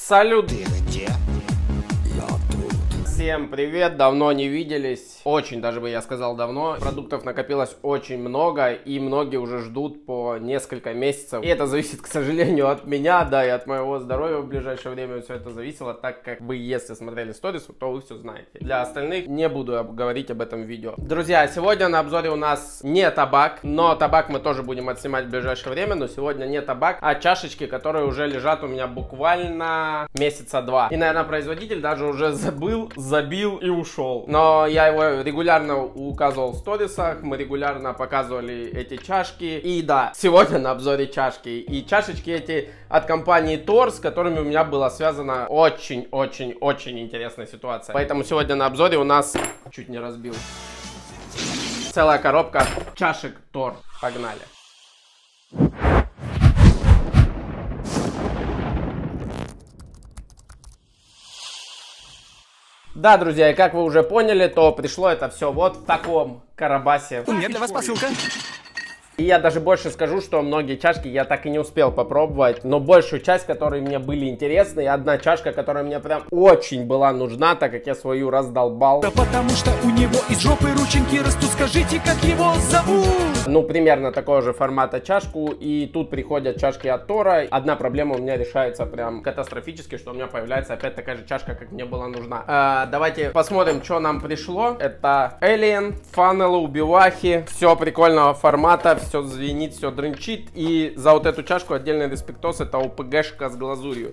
Салют! Где? Я тут. Всем привет, давно не виделись. Очень даже бы я сказал давно. Продуктов накопилось очень много, и многие уже ждут по несколько месяцев. И это зависит, к сожалению, от меня, да, и от моего здоровья в ближайшее время все это зависело, так как вы, если смотрели сторис, то вы все знаете. Для остальных не буду говорить об этом в видео. Друзья, сегодня на обзоре у нас не табак, но табак мы тоже будем отснимать в ближайшее время, но сегодня не табак, а чашечки, которые уже лежат у меня буквально месяца два. И, наверное, производитель даже уже забил и ушел. Но я его регулярно указывал в сторисах, мы регулярно показывали эти чашки. И да, сегодня на обзоре чашки. И чашечки эти от компании Tor, с которыми у меня была связана очень-очень-очень интересная ситуация. Поэтому сегодня на обзоре у нас... Чуть не разбил. Целая коробка чашек Tor. Погнали. Да, друзья, и как вы уже поняли, то пришло это все вот в таком карабасе. У меня для вас посылка. И я даже больше скажу, что многие чашки я так и не успел попробовать, но большую часть, которые мне были интересны, и одна чашка, которая мне прям очень была нужна, так как я свою раздолбал. Да потому что у него из жопы рученьки растут, скажите, как его зовут? Ну, примерно такого же формата чашку, и тут приходят чашки от Тора. Одна проблема у меня решается прям катастрофически, что у меня появляется опять такая же чашка, как мне была нужна. Давайте посмотрим, что нам пришло. Это Alien, фанелы, убивахи, все прикольного формата, все звенит, все дрынчит. И за вот эту чашку отдельный респектос, это ОПГшка с глазурью.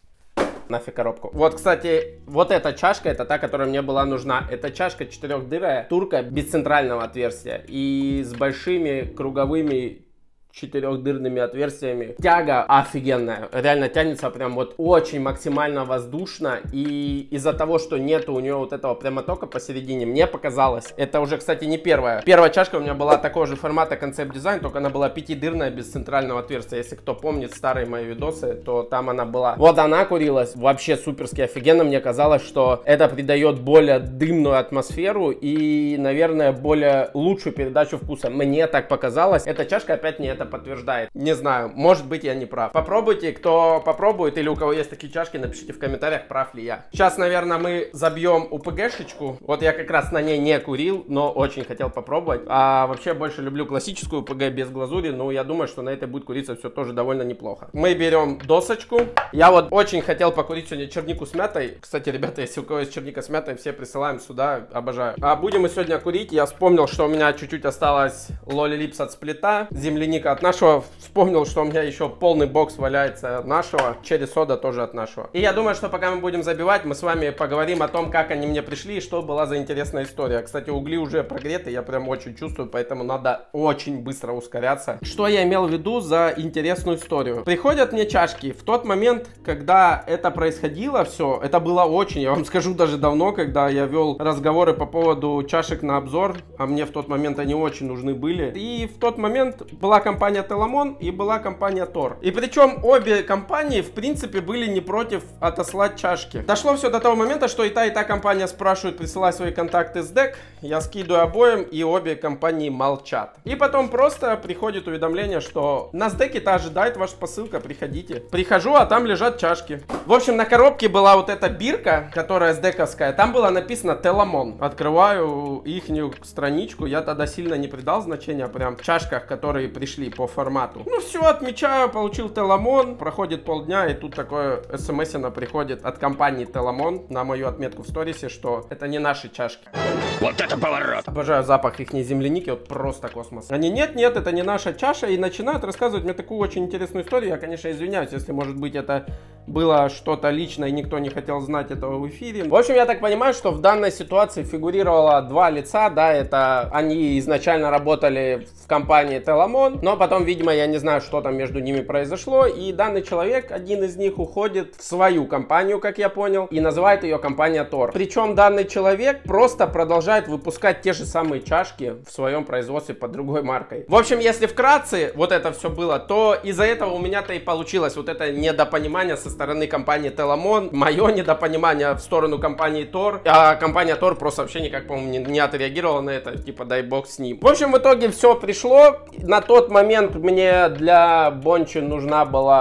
Нафиг коробку. Вот, кстати, вот эта чашка, это та, которая мне была нужна. Это чашка четырехдырая, турка, без центрального отверстия. И с большими круговыми четырехдырными отверстиями. Тяга офигенная. Реально тянется прям вот очень максимально воздушно. И из-за того, что нету у нее вот этого прямотока посередине, мне показалось. Это уже, кстати, не первая. Первая чашка у меня была такого же формата концепт-дизайн, только она была пятидырная, без центрального отверстия. Если кто помнит старые мои видосы, то там она была. Вот она курилась вообще суперски офигенно. Мне казалось, что это придает более дымную атмосферу и, наверное, более лучшую передачу вкуса. Мне так показалось. Эта чашка опять не это подтверждает. Не знаю, может быть, я не прав. Попробуйте, кто попробует или у кого есть такие чашки, напишите в комментариях, прав ли я. Сейчас, наверное, мы забьем УПГшечку. Вот я как раз на ней не курил, но очень хотел попробовать. А вообще больше люблю классическую УПГ без глазури, но я думаю, что на этой будет куриться все тоже довольно неплохо. Мы берем досочку. Я вот очень хотел покурить сегодня чернику с мятой. Кстати, ребята, если у кого есть черника с мятой, все присылаем сюда, обожаю. А будем мы сегодня курить. Я вспомнил, что у меня чуть-чуть осталось Lolly Lips от сплита, земляника от нашего. Вспомнил, что у меня еще полный бокс валяется от нашего. Черри сода тоже от нашего. И я думаю, что пока мы будем забивать, мы с вами поговорим о том, как они мне пришли и что была за интересная история. Кстати, угли уже прогреты, я прям очень чувствую, поэтому надо очень быстро ускоряться. Что я имел в виду за интересную историю? Приходят мне чашки. В тот момент, когда это происходило все, это было очень, я вам скажу, даже давно, когда я вел разговоры по поводу чашек на обзор, а мне в тот момент они очень нужны были. И в тот момент была компания Telamon и была компания Tor. И причем обе компании, в принципе, были не против отослать чашки. Дошло все до того момента, что и та компания спрашивает, присылай свои контакты с ДЭК. Я скидываю обоим, и обе компании молчат. И потом просто приходит уведомление, что на СДЭКе-то ожидает ваша посылка, приходите. Прихожу, а там лежат чашки. В общем, на коробке была вот эта бирка, которая СДЭКовская. Там было написано Telamon. Открываю ихнюю страничку. Я тогда сильно не придал значения прям в чашках, которые пришли по формату. Ну все, отмечаю, получил Telamon. Проходит полдня, и тут такое смс-ено приходит от компании Telamon на мою отметку в сторисе, что это не наши чашки. Вот это поворот! Обожаю запах их земляники, вот просто космос. Они, нет, это не наша чаша, и начинают рассказывать мне такую очень интересную историю. Я, конечно, извиняюсь, если, может быть, это было что-то личное, и никто не хотел знать этого в эфире. В общем, я так понимаю, что в данной ситуации фигурировало два лица, да, это они изначально работали в компании Telamon, но потом, видимо, я не знаю, что там между ними произошло, и данный человек, один из них, уходит в свою компанию, как я понял, и называет ее компания Tor. Причем данный человек просто продолжает выпускать те же самые чашки в своем производстве под другой маркой. В общем, если вкратце вот это все было, то из-за этого у меня-то и получилось вот это недопонимание со стороны компании Telamon, мое недопонимание в сторону компании Tor, а компания Tor просто вообще никак, по-моему, не отреагировала на это, типа, дай бог с ним. В общем, в итоге все пришло. На тот момент мне для Бончи нужна была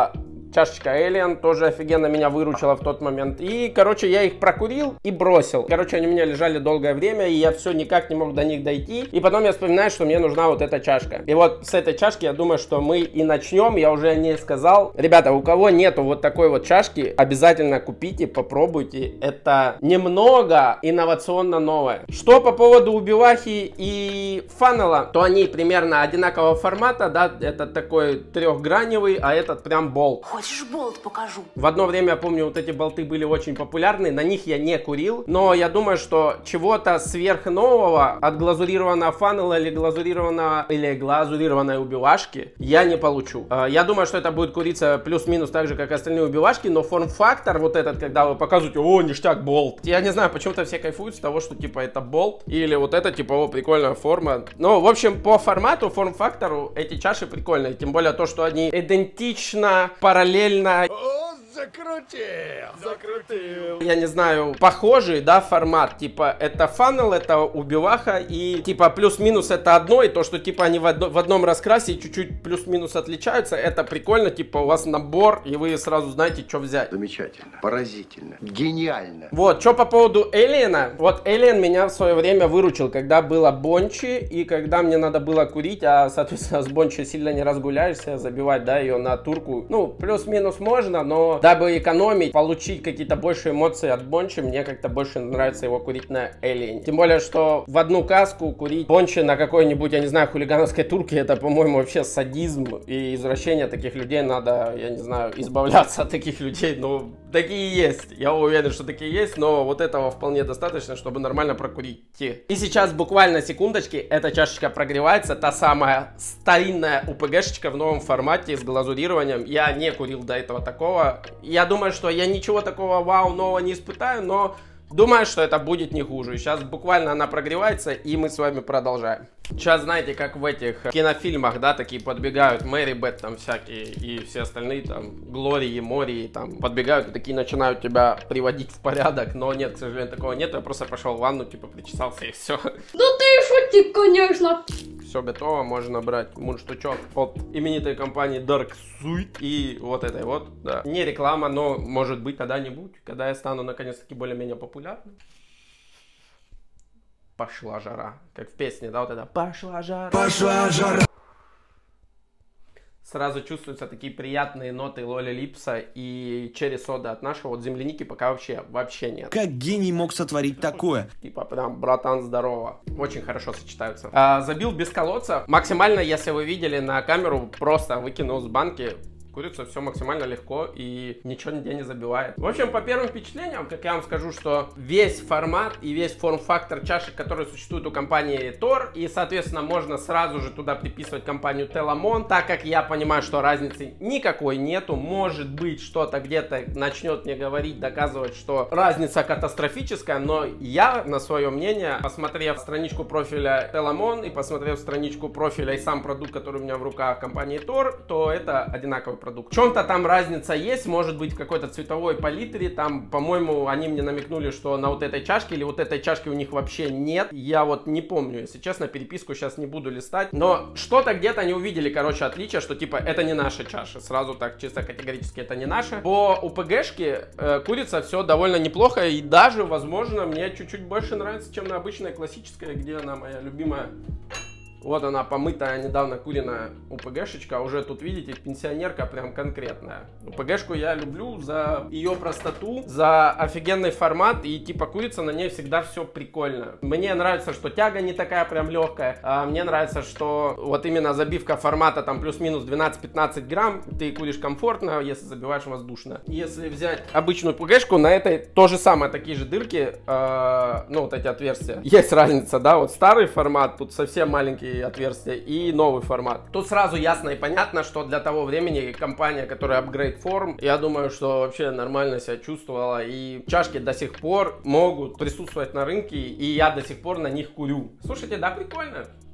чашечка Alien тоже офигенно меня выручила в тот момент. И, короче, я их прокурил и бросил. Короче, они у меня лежали долгое время, и я все никак не мог до них дойти. И потом я вспоминаю, что мне нужна вот эта чашка. И вот с этой чашки, я думаю, что мы и начнем. Я уже о ней сказал. Ребята, у кого нету вот такой вот чашки, обязательно купите, попробуйте. Это немного инновационно новое. Что по поводу убивахи и фанела, то они примерно одинакового формата, да, этот такой трехграневый, а этот прям болт. Хочешь болт покажу? В одно время, я помню, вот эти болты были очень популярны, на них я не курил, но я думаю, что чего-то сверхнового от глазурированного фанела или глазурированной убивашки я не получу. Я думаю, что это будет куриться плюс-минус так же, как остальные убивашки, но форм-фактор вот этот, когда вы показываете, о, ништяк, болт. Я не знаю, почему-то все кайфуют с того, что типа это болт, или вот это типа, о, прикольная форма. Ну, в общем, по формату, форм-фактору эти чаши прикольные, тем более то, что они идентично, параллельно... Закрутил. Я не знаю, похожий, да, формат. Типа, это фанел, это убиваха. И, типа, плюс-минус это одно. И то, что, типа, они в одном раскрасе чуть-чуть плюс-минус отличаются. Это прикольно. Типа, у вас набор, и вы сразу знаете, что взять. Замечательно, поразительно, гениально. Вот, что по поводу Alien. Вот, Alien меня в свое время выручил, когда было бончи. И когда мне надо было курить. А, соответственно, с бончи сильно не разгуляешься. Забивать, да, ее на турку. Ну, плюс-минус можно, но... Дабы экономить, получить какие-то больше эмоции от бончи, мне как-то больше нравится его курить на Alien. Тем более, что в одну каску курить бончи на какой-нибудь, я не знаю, хулигановской турке, это, по-моему, вообще садизм и извращение таких людей. Надо, я не знаю, избавляться от таких людей. Ну, такие есть. Я уверен, что такие есть, но вот этого вполне достаточно, чтобы нормально прокурить. И сейчас буквально секундочки, эта чашечка прогревается, та самая старинная УПГшечка в новом формате с глазурированием. Я не курил до этого такого. Я думаю, что я ничего такого вау нового не испытаю, но думаю, что это будет не хуже. Сейчас буквально она прогревается, и мы с вами продолжаем. Сейчас, знаете, как в этих кинофильмах, да, такие подбегают, Мэри Бет там всякие, и все остальные там, Глории, Мории, там, подбегают и такие начинают тебя приводить в порядок, но нет, к сожалению, такого нет, я просто пошел в ванну, типа, причесался и все. Ну ты шутик, конечно. Все готово, можно брать мундштучок от именитой компании Dark Suit и вот этой вот, да. Не реклама, но может быть когда-нибудь, когда я стану наконец-таки более-менее популярным. Пошла жара, как в песне, да, вот это «Пошла жара». Пошла жара. Сразу чувствуются такие приятные ноты Лоли Липса и черри сода от нашего. Вот земляники пока вообще нет. Как гений мог сотворить такое? Типа прям, братан, здорово. Очень хорошо сочетаются. Забил без колодца. Максимально, если вы видели на камеру, просто выкинул с банки. Курица все максимально легко и ничего нигде не забивает. В общем, по первым впечатлениям, как я вам скажу, что весь формат и весь форм-фактор чашек, которые существуют у компании Tor, и, соответственно, можно сразу же туда приписывать компанию Telamon, так как я понимаю, что разницы никакой нету. Может быть, что-то где-то начнет мне говорить, доказывать, что разница катастрофическая, но я, на свое мнение, посмотрев страничку профиля Telamon и посмотрев страничку профиля и сам продукт, который у меня в руках компании Tor, то это одинаковый продукт. В чем-то там разница есть, может быть, в какой-то цветовой палитре. Там, по-моему, они мне намекнули, что на вот этой чашке или вот этой чашки у них вообще нет. Я вот не помню, если честно, переписку сейчас не буду листать. Но что-то где-то они увидели, короче, отличие, что типа это не наша чаша. Сразу так, чисто категорически это не наша. По УПГшке курица все довольно неплохо и даже, возможно, мне чуть-чуть больше нравится, чем на обычной классической, где она моя любимая. Вот она, помытая, недавно куриная УПГшечка. А уже тут, видите, пенсионерка прям конкретная. УПГшку я люблю за ее простоту, за офигенный формат. И типа курица, на ней всегда все прикольно. Мне нравится, что тяга не такая прям легкая. А мне нравится, что вот именно забивка формата там плюс-минус 12-15 грамм. Ты куришь комфортно, если забиваешь воздушно. Если взять обычную УПГшку, на этой то же самое, такие же дырки. Ну, вот эти отверстия. Есть разница, да, вот старый формат, тут совсем маленький отверстия, и новый формат. Тут сразу ясно и понятно, что для того времени компания, которая Upgrade Form, я думаю, что вообще нормально себя чувствовала, и чашки до сих пор могут присутствовать на рынке, и я до сих пор на них курю. Слушайте, да, прикольно.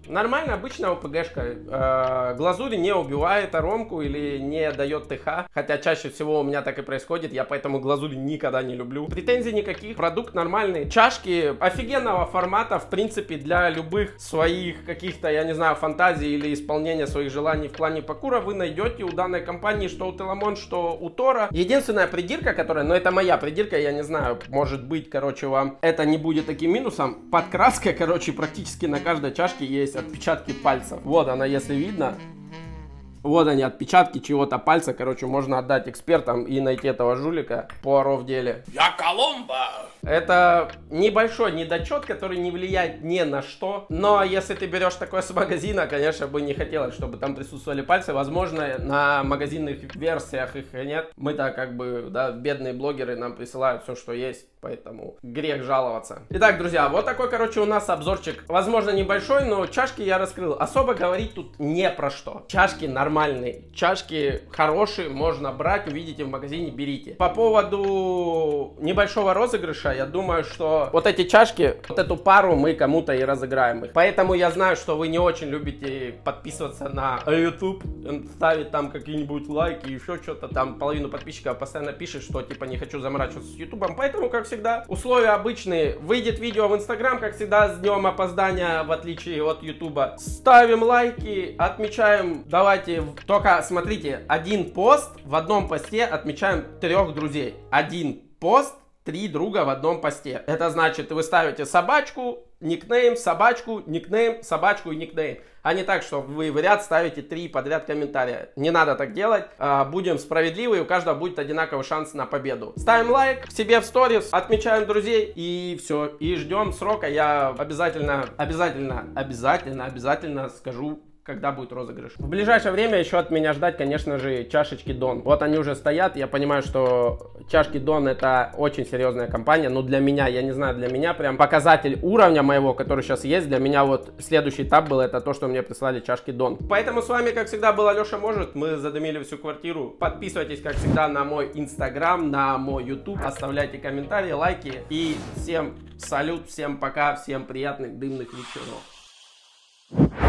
Нормально, обычная ОПГшка. Глазурь не убивает аромку или не дает ТХ. Хотя чаще всего у меня так и происходит. Я поэтому глазурь никогда не люблю. Претензий никаких. Продукт нормальный. Чашки офигенного формата. В принципе, для любых своих каких-то, я не знаю, фантазий или исполнения своих желаний в плане покура вы найдете у данной компании, что у Теламон, что у Тора. Единственная придирка, которая, но это моя придирка, я не знаю, может быть, короче, вам это не будет таким минусом. Подкраска, короче, практически на каждой чашке есть отпечатки пальцев. Вот она, если видно. Вот они, отпечатки чего-то пальца. Короче, можно отдать экспертам и найти этого жулика. Пуаро в деле. Я Коломбо! Это небольшой недочет, который не влияет ни на что. Но если ты берешь такое с магазина, конечно, бы не хотелось, чтобы там присутствовали пальцы. Возможно, на магазинных версиях их нет. Мы-то как бы, да, бедные блогеры нам присылают все, что есть. Поэтому грех жаловаться. Итак, друзья, вот такой, короче, у нас обзорчик. Возможно, небольшой, но чашки я раскрыл. Особо говорить тут не про что. Чашки нормальные. Чашки хорошие, можно брать. Увидите в магазине, берите. По поводу небольшого розыгрыша, я думаю, что вот эти чашки, вот эту пару мы кому-то и разыграем их. Поэтому я знаю, что вы не очень любите подписываться на YouTube, ставить там какие-нибудь лайки, еще что-то там. Половину подписчиков постоянно пишет, что типа не хочу заморачиваться с YouTube. Поэтому, как всегда, условия обычные. Выйдет видео в Instagram, как всегда, с днем опоздания, в отличие от YouTube. Ставим лайки, отмечаем. Давайте, только смотрите, один пост, в одном посте отмечаем 3 друзей. Один пост, 3 друга в одном посте. Это значит, вы ставите собачку, никнейм, собачку, никнейм, собачку и никнейм. А не так, что вы в ряд ставите 3 подряд комментария. Не надо так делать. Будем справедливы, и у каждого будет одинаковый шанс на победу. Ставим лайк себе в сторис, отмечаем друзей и все. И ждем срока. Я обязательно скажу, когда будет розыгрыш. В ближайшее время еще от меня ждать, конечно же, чашечки Дон. Вот они уже стоят. Я понимаю, что чашки Дон это очень серьезная компания. Но для меня, я не знаю, для меня прям показатель уровня моего, который сейчас есть. Для меня вот следующий этап был это то, что мне прислали чашки Дон. Поэтому с вами, как всегда, был Алеша Может. Мы задымили всю квартиру. Подписывайтесь, как всегда, на мой Инстаграм, на мой YouTube. Оставляйте комментарии, лайки. И всем салют, всем пока, всем приятных дымных вечеров.